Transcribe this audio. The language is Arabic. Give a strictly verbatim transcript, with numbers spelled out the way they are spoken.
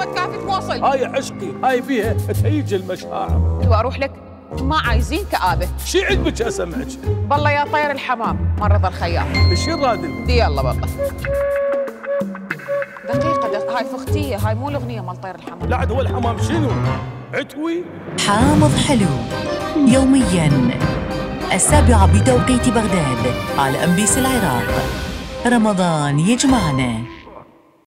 ما تكافي تواصل. هاي عشقي، هاي فيها تهيج المشاعر. واروح لك ما عايزين كآبة. شي عجبك اسمعك؟ بالله يا طير الحمام ما رضى الخياط. ايش الرادل؟ دي يلا بالله. دقيقة دقيقة، هاي فختية، هاي مو الأغنية مال طير الحمام. لا عاد هو الحمام شنو؟ عتوي؟ حامض حلو يومياً السابعة بتوقيت بغداد على أم بي سي العراق. رمضان يجمعنا.